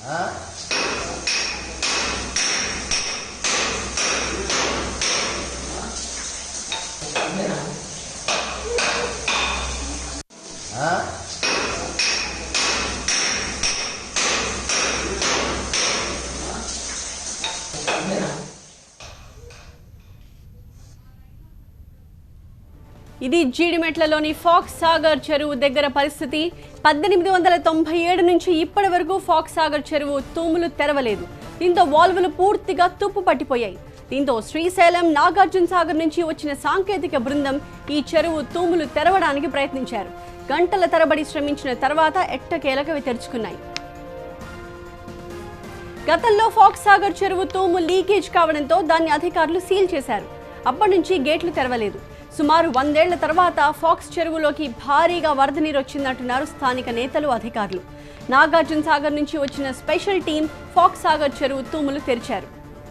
ఇది జీడిమెట్లలోని ఫాక్స్ సాగర్ చెరువు దగ్గర పరిస్థితి. 1897 నుంచి ఇప్పటి వరకు ఫాక్స్ సాగర్ చెరువు తూములు తెరవలేదు. దీంతో వాల్వులు పూర్తిగా తుప్పు పట్టిపోయాయి. దీంతో శ్రీశైలం, నాగార్జున సాగర్ నుంచి వచ్చిన సాంకేతిక బృందం ఈ చెరువు తూములు తెరవడానికి ప్రయత్నించారు. గంటల తరబడి శ్రమించిన తర్వాత ఎట్టకేలకవి తెరుచుకున్నాయి. గతంలో ఫాక్స్ సాగర్ చెరువు తూము లీకేజ్ కావడంతో దాన్ని అధికారులు సీల్ చేశారు. అప్పటి నుంచి గేట్లు తెరవలేదు. సుమారు 100 ఏళ్ల తర్వాత ఫాక్స్ చెరువులోకి భారీగా వరద నీరు వచ్చిందంటున్నారు స్థానిక నేతలు, అధికారులు. నాగార్జున సాగర్ నుంచి వచ్చిన స్పెషల్ టీం ఫాక్స్ సాగర్ చెరువు తూములు తెరిచారు.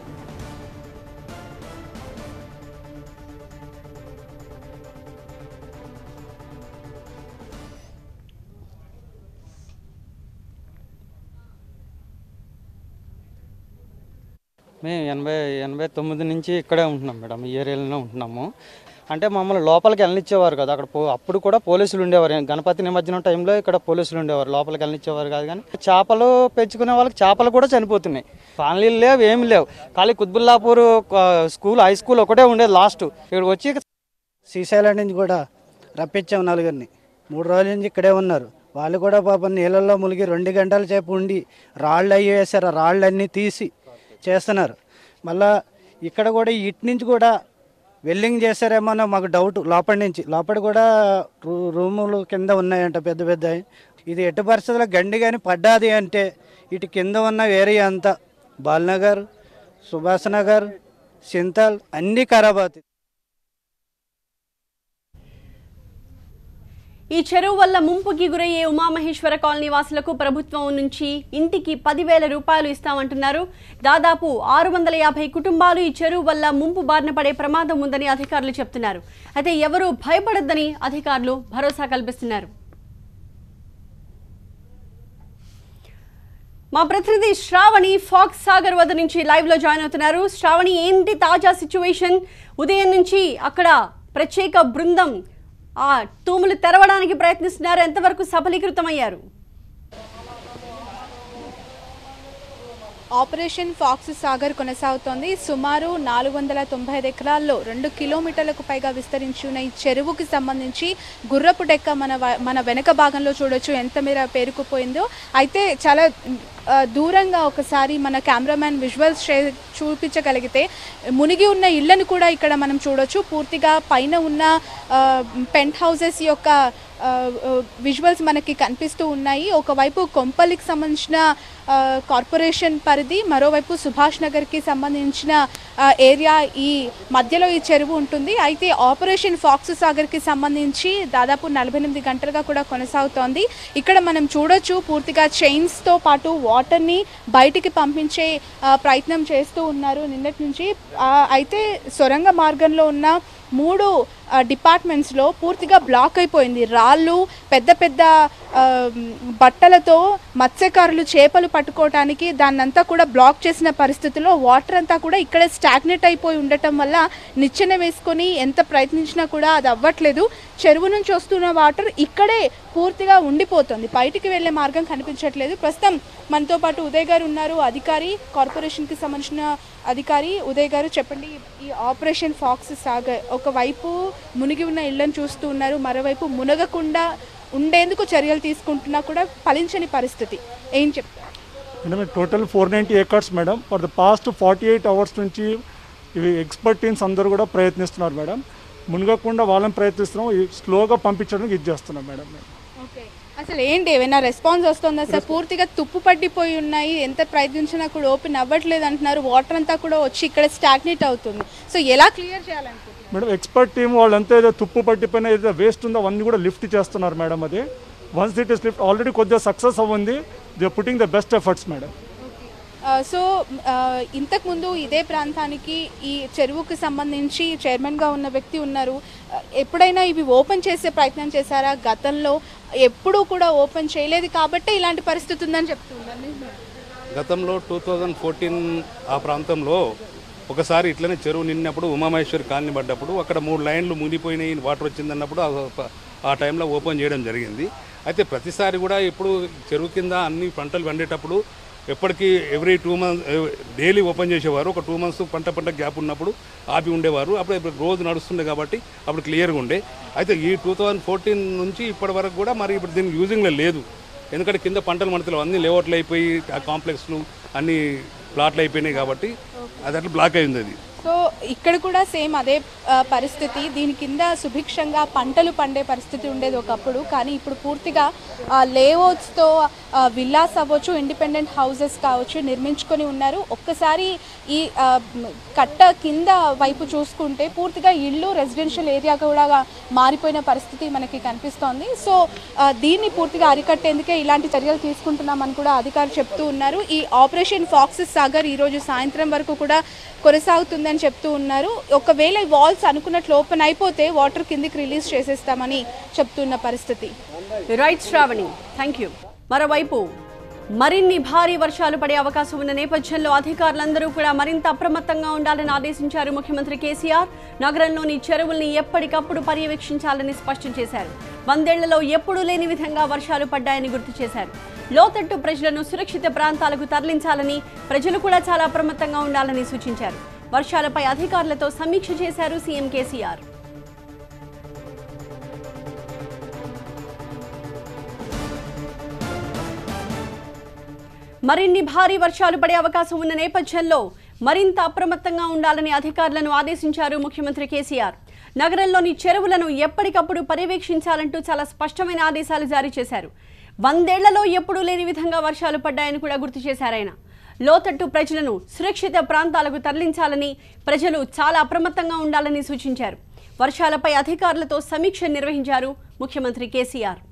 మేము 89 నుంచి ఇక్కడే ఉంటున్నాం మేడం. ఈ ఏరియాలోనే ఉంటున్నాము. అంటే మమ్మల్ని లోపలికి వెళ్ళనిచ్చేవారు కదా. అక్కడ అప్పుడు కూడా పోలీసులు ఉండేవారు. గణపతి నిమజ్జనం టైంలో ఇక్కడ పోలీసులు ఉండేవారు. లోపలికి వెళ్ళనిచ్చేవారు కాదు. కానీ చేపలు పెంచుకునే వాళ్ళకి చేపలు కూడా చనిపోతున్నాయి. కాలనీలు లేవు, ఏమి లేవు. ఖాళీ కుత్బుల్లాపూర్ హై స్కూల్ ఒకటే ఉండేది లాస్ట్. ఇక్కడికి వచ్చి శ్రీశైలం నుంచి కూడా రప్పించాం నలుగురిని. 3 రోజుల నుంచి ఇక్కడే ఉన్నారు. వాళ్ళు కూడా పాపం నీళ్ళల్లో మునిగి 2 గంటల సేపు ఉండి రాళ్ళు అయ్యి వేశారు. ఆ రాళ్ళన్నీ తీసి చేస్తున్నారు. మళ్ళా ఇక్కడ కూడా ఇటు నుంచి కూడా వెల్డింగ్ చేశారేమో మాకు డౌట్. లోపల కూడా రూములు కింద ఉన్నాయంట పెద్ద పెద్ద. ఇది ఎటు పరిస్థితుల్లో గండి కానీ పడ్డాది అంటే ఇటు కింద ఉన్న ఏరియా అంతా బాల్నగర్, సుభాష్ నగర్, సింతల్ అన్నీ ఖరాబ్ అవుతాయి. ఈ చెరువు వల్ల ముంపుకి గురయ్యే ఉమామహేశ్వర కాలనీ వాసులకు ప్రభుత్వం నుంచి ఇంటికి 10,000 రూపాయలు ఇస్తామంటున్నారు. దాదాపు 650 కుటుంబాలు ఈ చెరువు వల్ల ముంపు బారిన పడే ప్రమాదం ఉందని అధికారులు చెప్తున్నారు. అయితే ఎవరూ భయపడొద్దని అధికారులు భరోసా కల్పిస్తున్నారు. మా ప్రతినిధి శ్రావణి ఫాక్స్ సాగర్ వద్ద నుంచి లైవ్ లో జాయిన్ అవుతున్నారు. శ్రావణి, ఏంటి తాజా సిచ్యువేషన్? ఉదయం నుంచి అక్కడ ప్రత్యేక బృందం తూములు తెరవడానికి ప్రయత్నిస్తున్నారు. ఎంతవరకు సఫలీకృతమయ్యారు? ఆపరేషన్ ఫాక్స్ సాగర్ కొనసాగుతోంది. సుమారు 495 ఎకరాల్లో 2 కిలోమీటర్లకు పైగా విస్తరించి ఉన్న ఈ చెరువుకి సంబంధించి గుర్రపు డెక్క మన వెనక భాగంలో చూడొచ్చు ఎంత మేర పేరుకుపోయిందో. అయితే చాలా దూరంగా ఒకసారి మన కెమెరామ్యాన్ విజువల్స్ చూపించగలిగితే మునిగి ఉన్న ఇళ్లను కూడా ఇక్కడ మనం చూడొచ్చు. పూర్తిగా పైన ఉన్న పెంట్ హౌసెస్ యొక్క విజువల్స్ మనకి కనిపిస్తూ ఉన్నాయి. ఒకవైపు కొంపల్లికి సంబంధించిన కార్పొరేషన్ పరిధి, మరోవైపు సుభాష్ నగర్కి సంబంధించిన ఏరియా, ఈ మధ్యలో ఈ చెరువు ఉంటుంది. అయితే ఆపరేషన్ ఫాక్స్ సాగర్కి సంబంధించి దాదాపు 48 గంటలుగా కూడా కొనసాగుతోంది. ఇక్కడ మనం చూడొచ్చు పూర్తిగా చైన్స్తో పాటు వాటర్ని బయటికి పంపించే ప్రయత్నం చేస్తూ ఉన్నారు నిన్నటి నుంచి. అయితే సొరంగ మార్గంలో ఉన్న 3 డిపార్ట్మెంట్స్లో పూర్తిగా బ్లాక్ అయిపోయింది. రాళ్ళు, పెద్ద పెద్ద బట్టలతో మత్స్యకారులు చేపలు పట్టుకోవటానికి దాన్నంతా కూడా బ్లాక్ చేసిన పరిస్థితుల్లో వాటర్ అంతా కూడా ఇక్కడే స్టాగ్నేట్ అయిపోయి ఉండటం వల్ల నిచ్చెన వేసుకొని ఎంత ప్రయత్నించినా కూడా అది అవ్వట్లేదు. చెరువు నుంచి వస్తున్న వాటర్ ఇక్కడే పూర్తిగా ఉండిపోతుంది. బయటికి వెళ్ళే మార్గం కనిపించట్లేదు. ప్రస్తుతం మనతో పాటు ఉదయ్ గారు ఉన్నారు, అధికారి, కార్పొరేషన్కి సంబంధించిన అధికారి. ఉదయ్ గారు, చెప్పండి, ఈ ఆపరేషన్ ఫాక్స్ సాగర్ ఒకవైపు మునిగి ఉన్న ఇళ్లను చూస్తూ ఉన్నారు, మరోవైపు మునగకుండా ఉండేందుకు చర్యలు తీసుకుంటున్నా కూడా ఫలించని పరిస్థితి, ఏం చెప్తారు? Madam, total 490 acres madam. For the past 48 hours నుంచి ఇవి ఎక్స్పర్ట్ టీమ్స్ అందరూ కూడా ప్రయత్నిస్తున్నారు మేడం. మునగకుండా వాళ్ళని ప్రయత్నిస్తున్నాం, స్లోగా పంపించడానికి ఇది చేస్తున్నాం మేడం. ఓకే, అసలు ఏంటి, ఏమైనా రెస్పాన్స్ వస్తుందా సార్? పూర్తిగా తుప్పు పట్టిపోయి ఉన్నాయి, ఎంత ప్రయత్నించినా కూడా ఓపెన్ అవ్వట్లేదు అంటున్నారు. వాటర్ అంతా కూడా వచ్చి ఇక్కడ స్టాగ్నేట్ అవుతుంది. సో ఎలా క్లియర్ చేయాలనుకుంటున్నారు మేడం? ఎక్స్పర్ట్ టీమ్ వాళ్ళంతా ఏదో తుప్పు పట్టిపోయిన ఏదో వేస్ట్ ఉందో అవన్నీ కూడా లిఫ్ట్ చేస్తున్నారు మేడం. అది once it is lift already కొద్దిగా సక్సెస్ అవ్వండి. They putting the best efforts madam. So ఇంతకుముందు ఇదే ప్రాంతానికి ఈ చెరువుకి సంబంధించి చైర్మన్గా ఉన్న వ్యక్తి ఉన్నారు. ఎప్పుడైనా ఇవి ఓపెన్ చేసే ప్రయత్నం చేశారా? గతంలో ఎప్పుడూ కూడా ఓపెన్ చేయలేదు కాబట్టి ఇలాంటి పరిస్థితి ఉందని చెప్తుందండి. గతంలో 2014 ఆ ప్రాంతంలో ఒకసారి ఇట్లనే చెరువు నిన్నప్పుడు ఉమామహేశ్వరి కాలనీ పడ్డప్పుడు అక్కడ 3 లైన్లు మునిగిపోయినాయి, వాటర్ వచ్చిందన్నప్పుడు ఆ టైంలో ఓపెన్ చేయడం జరిగింది. అయితే ప్రతిసారి కూడా ఇప్పుడు చెరువు కింద అన్ని పంటలు పండేటప్పుడు ఎప్పటికీ ఎవ్రీ 2 మంత్స్ డైలీ ఓపెన్ చేసేవారు. ఒక 2 మంత్స్ పంట గ్యాప్ ఉన్నప్పుడు ఆపి ఉండేవారు. అప్పుడు ఇప్పుడు రోజు నడుస్తుండే కాబట్టి అప్పుడు క్లియర్గా ఉండే. అయితే ఈ 2014 నుంచి ఇప్పటి వరకు కూడా మరి ఇప్పుడు దీనికి యూజింగ్లో లేదు. ఎందుకంటే కింద పంటలు మనతలు అన్ని లేఅవుట్లు అయిపోయి ఆ కాంప్లెక్స్లు అన్ని ప్లాట్లు అయిపోయినాయి కాబట్టి అది అట్లా బ్లాక్ అయింది అది. సో ఇక్కడ కూడా సేమ్ అదే పరిస్థితి. దీని కింద సుభిక్షంగా పంటలు పండే పరిస్థితి ఉండేది ఒకప్పుడు. కానీ ఇప్పుడు పూర్తిగా లేఅవుట్స్తో విల్లాస్ అవ్వచ్చు, ఇండిపెండెంట్ హౌసెస్ కావచ్చు నిర్మించుకొని ఉన్నారు. ఒక్కసారి ఈ కట్ట కింద వైపు చూసుకుంటే పూర్తిగా ఇళ్ళు రెసిడెన్షియల్ ఏరియా కూడా మారిపోయిన పరిస్థితి మనకి కనిపిస్తోంది. సో దీన్ని పూర్తిగా అరికట్టేందుకే ఇలాంటి చర్యలు తీసుకుంటున్నామని కూడా అధికారులు చెప్తూ ఉన్నారు. ఈ ఆపరేషన్ ఫాక్స్ సాగర్ ఈరోజు సాయంత్రం వరకు కూడా కొనసాగుతుందని చెప్తూ ఉన్నారు. ఒకవేళ వాల్స్ అనుకున్నట్లు ఓపెన్ అయిపోతే వాటర్ కిందికి రిలీజ్ చేసేస్తామని చెప్తున్న పరిస్థితి. Right Shravani, thank you. మరోవైపు మరిన్ని భారీ వర్షాలు పడే అవకాశం ఉన్న నేపథ్యంలో అధికారులందరూ కూడా మరింత అప్రమత్తంగా ఉండాలని ఆదేశించారు ముఖ్యమంత్రి కేసీఆర్. నగరంలోని చెరువుల్ని ఎప్పటికప్పుడు పర్యవేక్షించాలని స్పష్టం చేశారు. 100 ఏళ్లలో ఎప్పుడూ లేని విధంగా వర్షాలు పడ్డాయని గుర్తు చేశారు. లోతట్టు ప్రజలను సురక్షిత ప్రాంతాలకు తరలించాలని, ప్రజలు కూడా చాలా అప్రమత్తంగా ఉండాలని సూచించారు. వర్షాలపై అధికారులతో సమీక్ష చేశారు సీఎం కేసీఆర్. మరిన్ని భారీ వర్షాలు పడే అవకాశం ఉన్న నేపథ్యంలో మరింత అప్రమత్తంగా ఉండాలని అధికారులను ఆదేశించారు ముఖ్యమంత్రి కేసీఆర్. నగరంలోని చెరువులను ఎప్పటికప్పుడు పర్యవేక్షించాలంటూ చాలా స్పష్టమైన ఆదేశాలు జారీ చేశారు. 100 ఏళ్లలో ఎప్పుడూ లేని విధంగా వర్షాలు పడ్డాయని కూడా గుర్తు చేశారు ఆయన. లోతట్టు ప్రజలను సురక్షిత ప్రాంతాలకు తరలించాలని, ప్రజలు చాలా అప్రమత్తంగా ఉండాలని సూచించారు. వర్షాలపై అధికారులతో సమీక్ష నిర్వహించారు ముఖ్యమంత్రి కేసీఆర్.